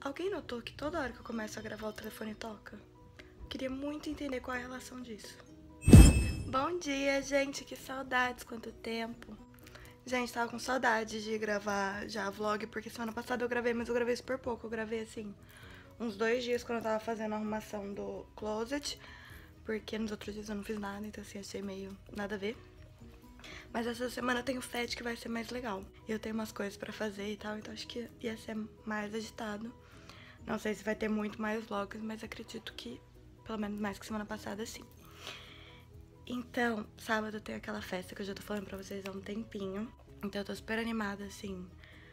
Alguém notou que toda hora que eu começo a gravar o telefone toca? Queria muito entender qual é a relação disso. Bom dia, gente, que saudades, quanto tempo. Gente, tava com saudade de gravar já vlog, porque semana passada eu gravei, mas eu gravei super pouco. Eu gravei, assim, uns 2 dias quando eu tava fazendo a arrumação do closet, porque nos outros dias eu não fiz nada, então assim, achei meio nada a ver. Mas essa semana tem o FET que vai ser mais legal. Eu tenho umas coisas pra fazer e tal, então acho que ia ser mais agitado. Não sei se vai ter muito mais vlogs, mas acredito que pelo menos mais que semana passada, sim. Então, sábado tem aquela festa que eu já tô falando pra vocês há um tempinho. Então eu tô super animada, assim,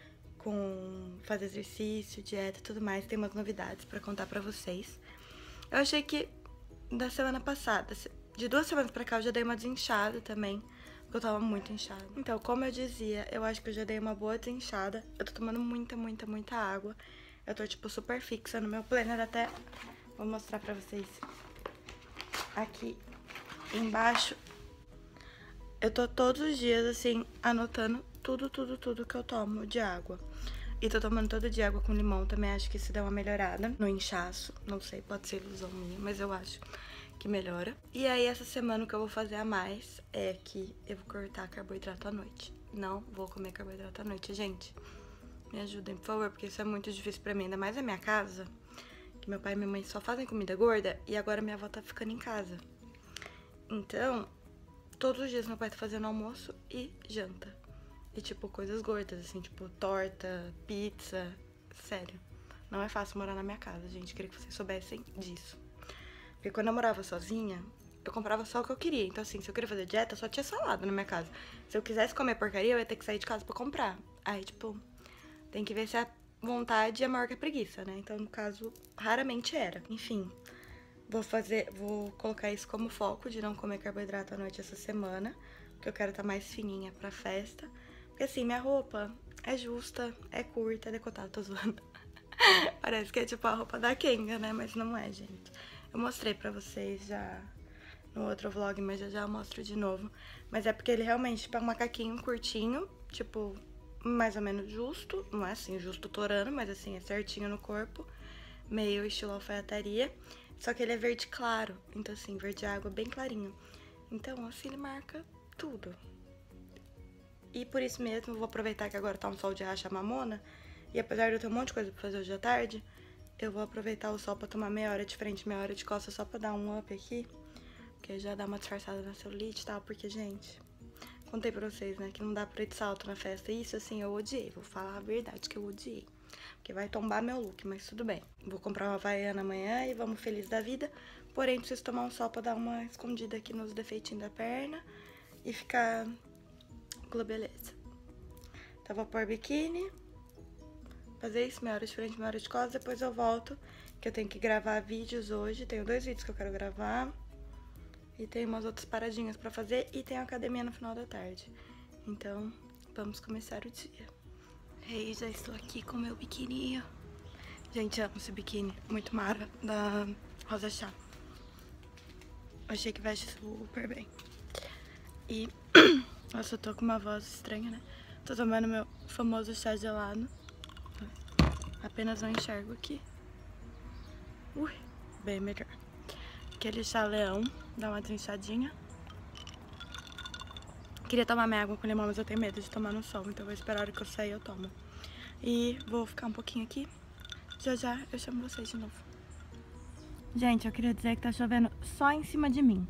com fazer exercício, dieta e tudo mais. Tem umas novidades pra contar pra vocês. Eu achei que da semana passada, de 2 semanas pra cá, eu já dei uma desinchada também, porque eu tava muito inchada. Então, como eu dizia, eu acho que eu já dei uma boa desinchada. Eu tô tomando muita água. Eu tô, tipo, super fixa no meu planner, até vou mostrar pra vocês aqui embaixo. Eu tô todos os dias, assim, anotando tudo que eu tomo de água. E tô tomando todo dia água com limão, também acho que isso dá uma melhorada no inchaço. Não sei, pode ser ilusão minha, mas eu acho que melhora. E aí, essa semana o que eu vou fazer a mais é que eu vou cortar carboidrato à noite. Não vou comer carboidrato à noite, gente. Me ajudem, por favor, porque isso é muito difícil pra mim, ainda mais na minha casa, que meu pai e minha mãe só fazem comida gorda e agora minha avó tá ficando em casa. Então, todos os dias meu pai tá fazendo almoço e janta. E, tipo, coisas gordas, assim, tipo, torta, pizza. Sério, não é fácil morar na minha casa, gente. Queria que vocês soubessem disso. Porque quando eu morava sozinha, eu comprava só o que eu queria. Então, assim, se eu queria fazer dieta, só tinha salada na minha casa. Se eu quisesse comer porcaria, eu ia ter que sair de casa pra comprar. Aí, tipo, tem que ver se a vontade é maior que a preguiça, né? Então, no caso, raramente era. Enfim, vou colocar isso como foco de não comer carboidrato à noite essa semana, porque eu quero estar mais fininha pra festa. Porque assim, minha roupa é justa, é curta, é decotada, tô zoando. Parece que é tipo a roupa da Kenga, né? Mas não é, gente. Eu mostrei pra vocês já no outro vlog, mas já eu mostro de novo. Mas é porque ele realmente, tipo, é um macaquinho curtinho, tipo, mais ou menos justo. Não é assim, justo torando, mas assim, é certinho no corpo. Meio estilo alfaiataria. Só que ele é verde claro, então assim, verde água bem clarinho. Então, assim, ele marca tudo. E por isso mesmo, eu vou aproveitar que agora tá um sol de racha mamona. E apesar de eu ter um monte de coisa pra fazer hoje à tarde, eu vou aproveitar o sol pra tomar meia hora de frente, meia hora de costa, só pra dar um up aqui. Porque já dá uma disfarçada na celulite e tal, porque, gente, contei pra vocês, né, que não dá pra ir de salto na festa. Isso, assim, eu odiei, vou falar a verdade que eu odiei. Porque vai tombar meu look, mas tudo bem. Vou comprar uma Havaiana amanhã e vamos feliz da vida. Porém, preciso tomar um sol pra dar uma escondida aqui nos defeitinhos da perna e ficar com beleza. Então, vou pôr biquíni, fazer isso, meia hora de frente, meia hora de costas, depois eu volto, que eu tenho que gravar vídeos hoje. Tenho 2 vídeos que eu quero gravar. E tem umas outras paradinhas pra fazer e tem a academia no final da tarde. Então, vamos começar o dia. Ei, já estou aqui com o meu biquininho. Gente, amo esse biquíni, muito mara, da Rosa Chá. Achei que veste super bem. E, nossa, eu tô com uma voz estranha, né? Tô tomando meu famoso chá gelado. Apenas não enxergo aqui. Ui, bem melhor. Aquele chá leão, dá uma trinchadinha. Queria tomar minha água com limão, mas eu tenho medo de tomar no sol, então eu vou esperar a hora que eu sair eu tomo. E vou ficar um pouquinho aqui. Já eu chamo vocês de novo. Gente, eu queria dizer que tá chovendo só em cima de mim.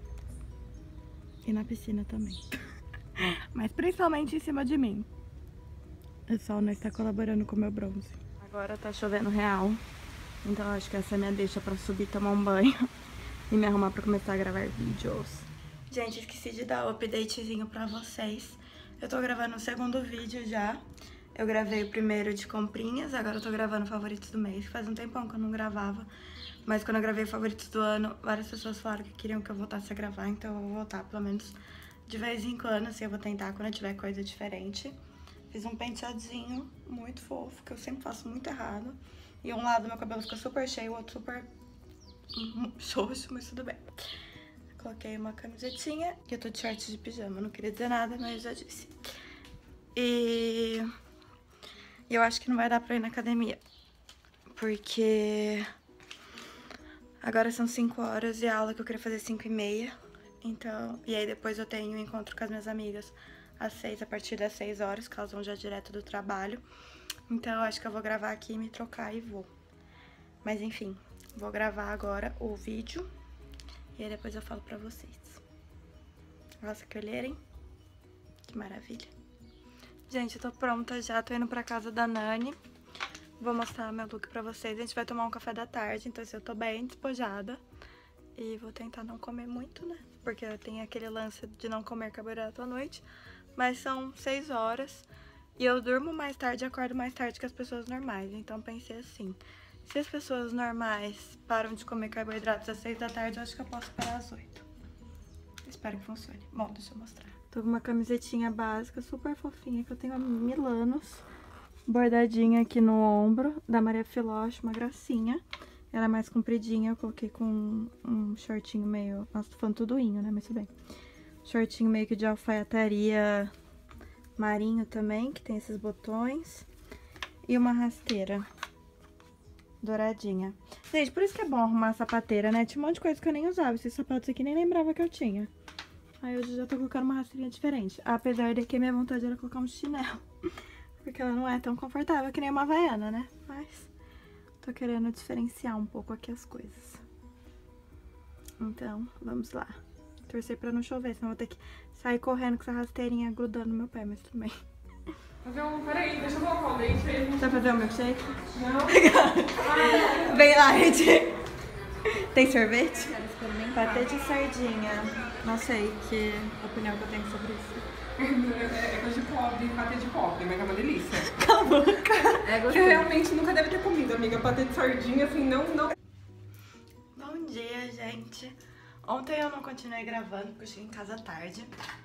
E na piscina também. Mas principalmente em cima de mim. O sol não está colaborando com o meu bronze. Agora tá chovendo real. Então eu acho que essa é a minha deixa pra subir, tomar um banho e me arrumar pra começar a gravar vídeos. Gente, esqueci de dar o updatezinho pra vocês. Eu tô gravando o segundo vídeo já. Eu gravei o primeiro de comprinhas, agora eu tô gravando favoritos do mês. Faz um tempão que eu não gravava. Mas quando eu gravei favoritos do ano, várias pessoas falaram que queriam que eu voltasse a gravar. Então eu vou voltar, pelo menos de vez em quando, assim, eu vou tentar quando eu tiver coisa diferente. Fiz um penteadinho muito fofo, que eu sempre faço muito errado. E um lado do meu cabelo fica super cheio, o outro super xoxo, mas tudo bem. Coloquei uma camisetinha, que eu tô de shorts de pijama, não queria dizer nada, mas já disse. E eu acho que não vai dar pra ir na academia, porque agora são 5 horas e a aula que eu queria fazer 5h30. Então, e aí depois eu tenho um encontro com as minhas amigas às 6, a partir das 6 horas, que elas vão já direto do trabalho. Então eu acho que eu vou gravar aqui, me trocar e vou. Mas enfim, vou gravar agora o vídeo e aí depois eu falo pra vocês. Nossa, que olheira, hein? Que maravilha. Gente, eu tô pronta já, tô indo pra casa da Nani. Vou mostrar meu look pra vocês. A gente vai tomar um café da tarde, então assim, eu tô bem despojada. E vou tentar não comer muito, né? Porque eu tenho aquele lance de não comer carboidrato à noite. Mas são 6 horas e eu durmo mais tarde e acordo mais tarde que as pessoas normais. Então pensei assim, se as pessoas normais param de comer carboidratos às 6 da tarde, eu acho que eu posso parar às 8. Espero que funcione. Bom, deixa eu mostrar. Tô com uma camisetinha básica, super fofinha, que eu tenho há Milanos. Bordadinha aqui no ombro, da Maria Filoche, uma gracinha. Ela é mais compridinha, eu coloquei com um shortinho meio... Nossa, tô falando tudoinho, né? Mas tudo bem. Shortinho meio que de alfaiataria marinho também, que tem esses botões. E uma rasteira douradinha. Gente, por isso que é bom arrumar a sapateira, né? Tinha um monte de coisa que eu nem usava. Esses sapatos aqui nem lembrava que eu tinha. Aí hoje eu já tô colocando uma rasteirinha diferente. Apesar de que a minha vontade era colocar um chinelo. Porque ela não é tão confortável que nem uma havaiana, né? Mas tô querendo diferenciar um pouco aqui as coisas. Então, vamos lá. Torcer pra não chover, senão eu vou ter que sair correndo com essa rasteirinha grudando no meu pé, mas tudo bem. Peraí, deixa eu colocar o leite aí. Você vai fazer o milkshake? Não. Vem lá, gente. Tem sorvete? Patê de sardinha. Não sei que opinião que eu tenho sobre isso. É coisa de pobre, patê de pobre, mas é uma delícia. Cala a boca. Você realmente nunca deve ter comido, amiga. Patê de sardinha, assim, não. Bom dia, gente. Ontem eu não continuei gravando, porque eu cheguei em casa tarde.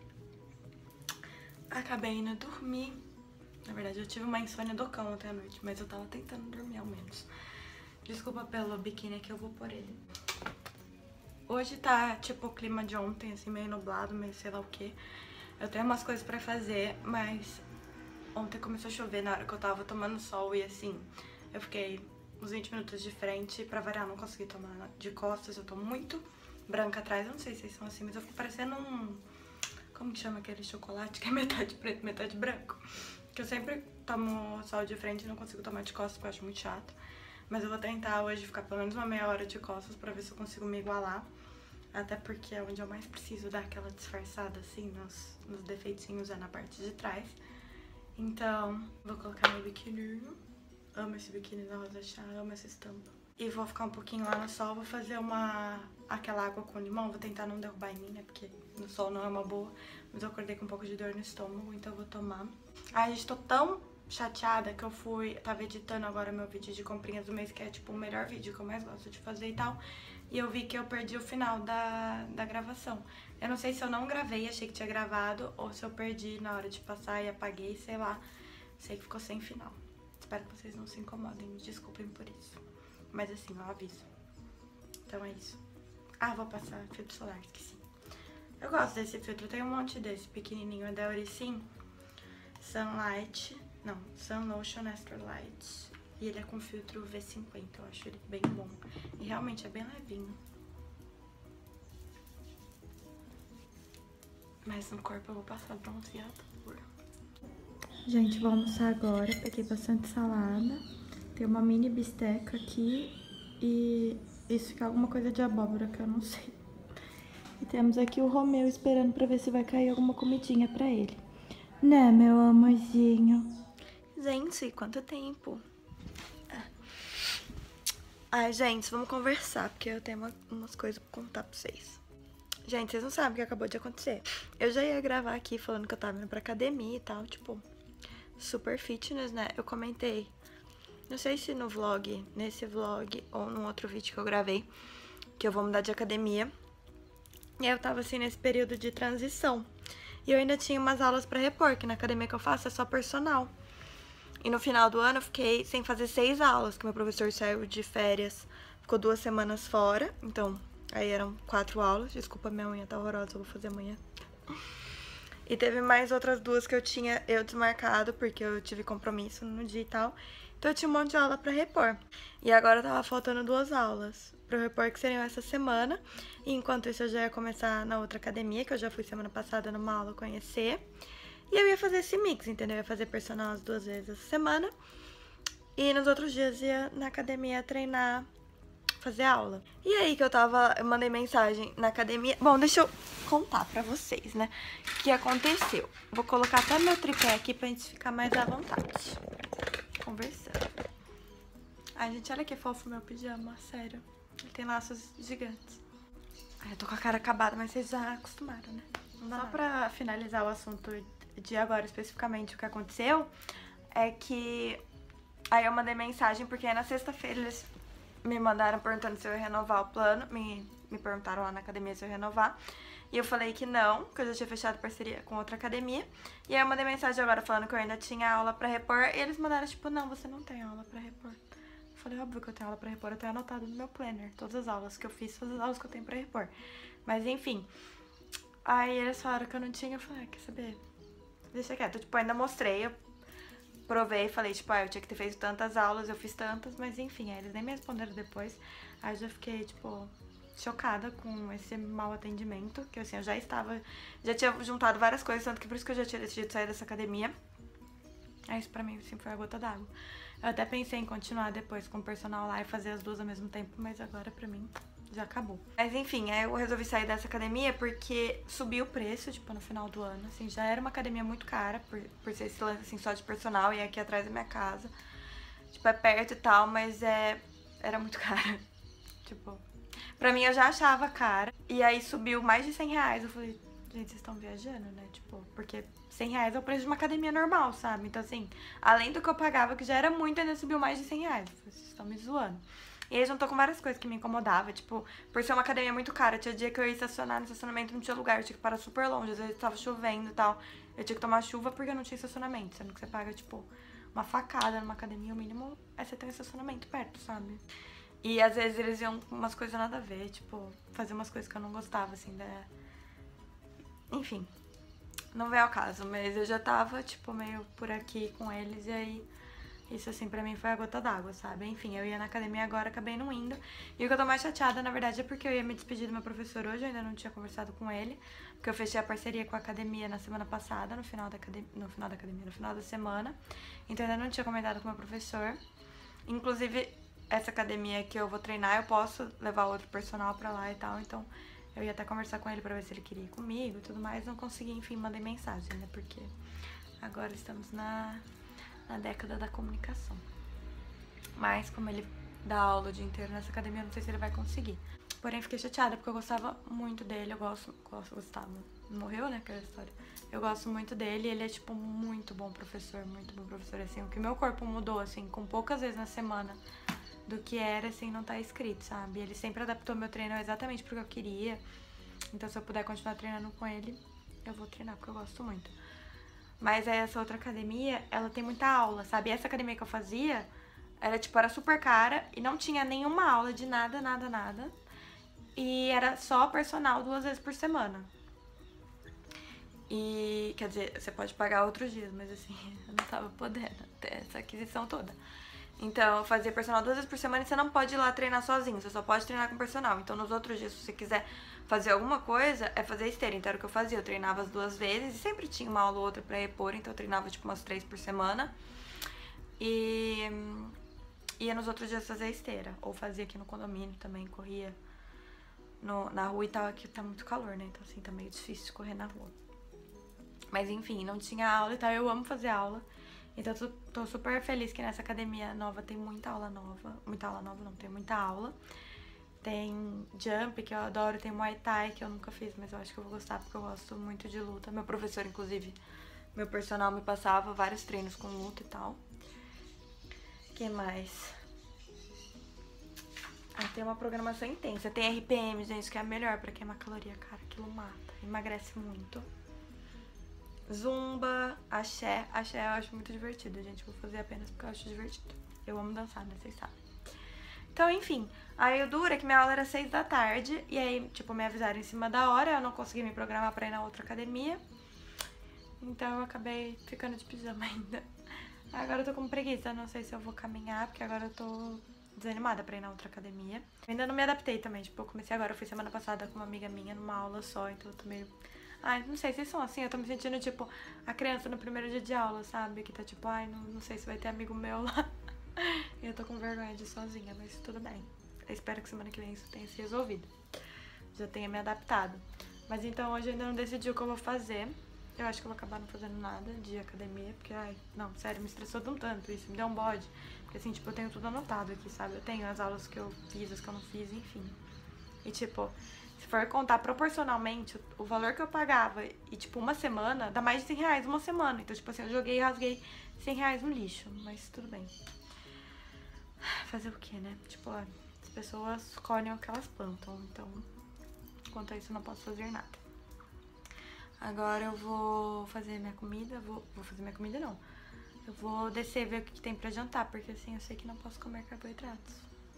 Acabei indo dormir. Na verdade, eu tive uma insônia do cão ontem à noite, mas eu tava tentando dormir ao menos. Desculpa pelo biquíni que eu vou pôr ele. Hoje tá tipo o clima de ontem, assim, meio nublado, meio sei lá o que. Eu tenho umas coisas pra fazer, mas ontem começou a chover na hora que eu tava tomando sol e assim, eu fiquei uns 20 minutos de frente. Pra variar, não consegui tomar de costas, eu tô muito branca atrás. Eu não sei se vocês são assim, mas eu fico parecendo um... Como que chama aquele chocolate que é metade preto, metade branco? Que eu sempre tomo sol de frente e não consigo tomar de costas, porque eu acho muito chato. Mas eu vou tentar hoje ficar pelo menos uma meia hora de costas pra ver se eu consigo me igualar. Até porque é onde eu mais preciso dar aquela disfarçada, assim, nos defeitinhos, é na parte de trás. Então, vou colocar meu biquíni. Amo esse biquíni da Rosa Chá, amo essa estampa. E vou ficar um pouquinho lá no sol, vou fazer aquela água com limão. Vou tentar não derrubar em mim, né, porque no sol não é uma boa. Mas eu acordei com um pouco de dor no estômago, então eu vou tomar. Ai, gente, tô tão chateada que eu tava editando agora meu vídeo de comprinhas do mês, que é tipo o melhor vídeo que eu mais gosto de fazer e tal. E eu vi que eu perdi o final da gravação. Eu não sei se eu não gravei, achei que tinha gravado, ou se eu perdi na hora de passar e apaguei, sei lá. Sei que ficou sem final. Espero que vocês não se incomodem, me desculpem por isso. Mas assim, eu aviso. Então é isso. Ah, vou passar filtro solar, esqueci. Eu gosto desse filtro, tem um monte desse pequenininho, é da Oricin. Sun Lotion Extra Light. E ele é com filtro V50, eu acho ele bem bom. E realmente é bem levinho. Mas no corpo eu vou passar bronzeador. Gente, vou almoçar agora. Peguei bastante salada. Tem uma mini bisteca aqui. E isso fica alguma coisa de abóbora que eu não sei. E temos aqui o Romeu esperando pra ver se vai cair alguma comidinha pra ele. Né, meu amorzinho? Gente, quanto tempo? Ai, gente, vamos conversar, porque eu tenho umas coisas pra contar pra vocês. Gente, vocês não sabem o que acabou de acontecer. Eu já ia gravar aqui falando que eu tava indo pra academia e tal, tipo, super fitness, né? Eu comentei, não sei se no vlog, nesse vlog ou num outro vídeo que eu gravei, que eu vou mudar de academia. E aí eu tava assim nesse período de transição. E eu ainda tinha umas aulas pra repor, que na academia que eu faço é só personal. E no final do ano eu fiquei sem fazer 6 aulas, que meu professor saiu de férias, ficou 2 semanas fora. Então, aí eram 4 aulas. Desculpa, minha unha tá horrorosa, eu vou fazer amanhã. E teve mais outras 2 que eu tinha desmarcado, porque eu tive compromisso no dia e tal. Então eu tinha um monte de aula pra repor. E agora tava faltando 2 aulas pra eu repor, que seriam essa semana. E enquanto isso eu já ia começar na outra academia, que eu já fui semana passada numa aula conhecer. E eu ia fazer esse mix, entendeu? Eu ia fazer personal as 2 vezes essa semana. E nos outros dias ia na academia treinar, fazer aula. E aí que eu mandei mensagem na academia. Bom, deixa eu contar pra vocês, né? O que aconteceu. Vou colocar até meu tripé aqui pra gente ficar mais à vontade. Conversando. Ai, gente, olha que fofo meu pijama, sério. Ele tem laços gigantes. Ai, eu tô com a cara acabada, mas vocês já acostumaram, né? Só pra finalizar o assunto de agora, especificamente, o que aconteceu é que aí eu mandei mensagem, porque aí na sexta-feira eles me mandaram perguntando se eu ia renovar o plano, me perguntaram lá na academia se eu ia renovar, e eu falei que não, que eu já tinha fechado parceria com outra academia, e aí eu mandei mensagem agora falando que eu ainda tinha aula pra repor, e eles mandaram tipo, não, você não tem aula pra repor. Eu falei, óbvio que eu tenho aula pra repor, eu tenho anotado no meu planner, todas as aulas que eu fiz, todas as aulas que eu tenho pra repor. Mas enfim, aí eles falaram que eu não tinha, eu falei, quer saber, deixa quieto, tipo, ainda mostrei, eu provei e falei, tipo, eu tinha que ter feito tantas aulas, eu fiz tantas, mas enfim, aí eles nem me responderam depois. Aí eu já fiquei, tipo, chocada com esse mau atendimento, que assim, eu já tinha juntado várias coisas, tanto que por isso que eu já tinha decidido sair dessa academia. Aí isso pra mim, assim, foi a gota d'água. Eu até pensei em continuar depois com o personal lá e fazer as 2 ao mesmo tempo, mas agora pra mim já acabou. Mas enfim, aí eu resolvi sair dessa academia porque subiu o preço, tipo, no final do ano, assim, já era uma academia muito cara, por ser esse lance, assim, só de personal, e aqui atrás da minha casa. Tipo, é perto e tal, mas era muito cara. Tipo, pra mim eu já achava cara, e aí subiu mais de 100 reais, eu falei, gente, vocês estão viajando, né, tipo, porque 100 reais é o preço de uma academia normal, sabe? Então, assim, além do que eu pagava, que já era muito, ainda subiu mais de 100 reais, vocês estão me zoando. E aí juntou com várias coisas que me incomodavam, tipo, por ser uma academia muito cara, tinha dia que eu ia estacionar no estacionamento, não tinha lugar, eu tinha que parar super longe, às vezes tava chovendo e tal, eu tinha que tomar chuva porque eu não tinha estacionamento, sendo que você paga, tipo, uma facada numa academia, o mínimo é você ter um estacionamento perto, sabe? E às vezes eles iam com umas coisas nada a ver, tipo, fazer umas coisas que eu não gostava, assim, Enfim, não veio ao caso, mas eu já tava, tipo, meio por aqui com eles, e aí isso, assim, pra mim foi a gota d'água, sabe? Enfim, eu ia na academia agora, acabei não indo. E o que eu tô mais chateada, na verdade, é porque eu ia me despedir do meu professor hoje, eu ainda não tinha conversado com ele, porque eu fechei a parceria com a academia na semana passada, no final da semana. Então eu ainda não tinha comentado com o meu professor. Inclusive, essa academia que eu vou treinar, eu posso levar outro personal pra lá e tal, então eu ia até conversar com ele pra ver se ele queria ir comigo e tudo mais. Não consegui, enfim, mandei mensagem, né? Porque agora estamos na década da comunicação. Mas como ele dá aula o dia inteiro nessa academia, eu não sei se ele vai conseguir. Porém, fiquei chateada porque eu gostava muito dele, gostava. Morreu, né, aquela história. Eu gosto muito dele, ele é, tipo, muito bom professor, assim. O que meu corpo mudou, assim, com poucas vezes na semana do que era, assim, não tá escrito, sabe? Ele sempre adaptou meu treino exatamente pro que eu queria. Então, se eu puder continuar treinando com ele, eu vou treinar, porque eu gosto muito. Mas essa outra academia, ela tem muita aula, sabe? E essa academia que eu fazia, era super cara e não tinha nenhuma aula de nada. E era só personal 2 vezes por semana. E, quer dizer, você pode pagar outros dias, mas assim, eu não tava podendo ter essa aquisição toda. Então, eu fazia personal 2 vezes por semana e você não pode ir lá treinar sozinho, você só pode treinar com personal. Então, nos outros dias, se você quiser fazer alguma coisa, é fazer esteira. Então, era o que eu fazia, eu treinava as 2 vezes e sempre tinha uma aula ou outra pra repor, então eu treinava, tipo, umas 3 por semana. E ia nos outros dias fazer esteira, ou fazia aqui no condomínio também, corria na rua e tal. Aqui tá muito calor, né? Então, assim, tá meio difícil de correr na rua. Mas, enfim, não tinha aula e tal, eu amo fazer aula. Então, tô super feliz que nessa academia nova tem muita aula nova. Muita aula nova não, tem muita aula. Tem jump, que eu adoro, tem Muay Thai, que eu nunca fiz, mas eu acho que eu vou gostar, porque eu gosto muito de luta. Meu professor, inclusive, meu personal me passava vários treinos com luta e tal. Que mais? Tem uma programação intensa. Tem RPM, gente, que é a melhor pra queimar caloria, cara. Aquilo mata, emagrece muito. Zumba, axé. Axé eu acho muito divertido, gente. Vou fazer apenas porque eu acho divertido. Eu amo dançar, né? Vocês sabem. Então, enfim. Aí o duro é que minha aula era 6 da tarde. E aí, tipo, me avisaram em cima da hora. Eu não consegui me programar pra ir na outra academia. Então eu acabei ficando de pijama ainda. Agora eu tô com preguiça, não sei se eu vou caminhar, porque agora eu tô desanimada pra ir na outra academia. Eu ainda não me adaptei também, tipo, eu comecei agora, eu fui semana passada com uma amiga minha numa aula só, então eu tô meio... Ai, não sei, vocês são assim, eu tô me sentindo tipo a criança no primeiro dia de aula, sabe? Que tá tipo, ai, não sei se vai ter amigo meu lá. E eu tô com vergonha de ir sozinha, mas tudo bem. Eu espero que semana que vem isso tenha se resolvido. Já tenha me adaptado. Mas então hoje eu ainda não decidi o que eu vou fazer. Eu acho que eu vou acabar não fazendo nada de academia, porque, ai, não, sério, me estressou de um tanto isso, me deu um bode. Porque assim, tipo, eu tenho tudo anotado aqui, sabe? Eu tenho as aulas que eu fiz, as que eu não fiz, enfim. E tipo, se for contar proporcionalmente o valor que eu pagava e tipo, uma semana, dá mais de 100 reais uma semana. Então, tipo assim, eu joguei e rasguei 100 reais no lixo, mas tudo bem. Fazer o que, né? Tipo, as pessoas colhem o que elas plantam, então, quanto a isso, eu não posso fazer nada. Agora eu vou fazer minha comida, vou fazer minha comida não. Eu vou descer ver o que tem pra jantar, porque assim, eu sei que não posso comer carboidratos.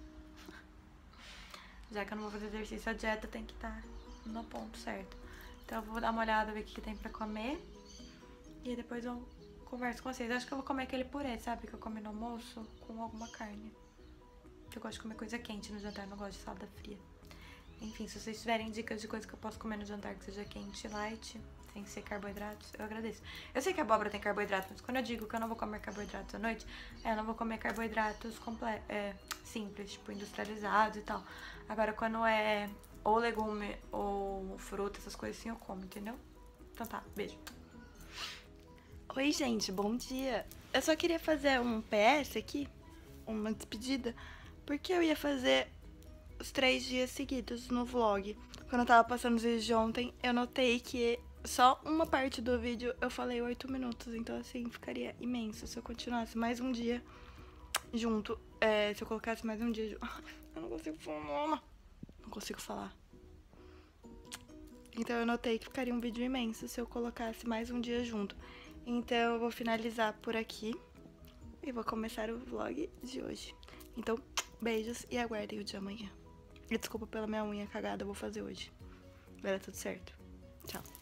Já que eu não vou fazer exercício, a dieta tem que estar no ponto certo. Então eu vou dar uma olhada, ver o que tem pra comer. E depois eu converso com vocês. Acho que eu vou comer aquele purê, sabe? Que eu comi no almoço com alguma carne. Eu gosto de comer coisa quente no jantar, não gosto de salada fria. Enfim, se vocês tiverem dicas de coisa que eu posso comer no jantar que seja quente, light, sem ser carboidratos, eu agradeço. Eu sei que a abóbora tem carboidrato, mas quando eu digo que eu não vou comer carboidratos à noite, eu não vou comer carboidratos simples, tipo industrializados e tal. Agora, quando é ou legume ou fruta, essas coisas assim, eu como, entendeu? Então tá, beijo. Oi, gente, bom dia. Eu só queria fazer um PS aqui, uma despedida, porque eu ia fazer os 3 dias seguidos no vlog. Quando eu tava passando os vídeos de ontem, eu notei que só uma parte do vídeo eu falei 8 minutos. Então, assim, ficaria imenso se eu continuasse mais um dia junto. Se eu colocasse mais um dia junto. Eu não consigo falar. Não consigo falar. Então, eu notei que ficaria um vídeo imenso se eu colocasse mais um dia junto. Então, eu vou finalizar por aqui e vou começar o vlog de hoje. Então, beijos e aguardem o de amanhã. E desculpa pela minha unha cagada, eu vou fazer hoje. Vai dar tudo certo. Tchau.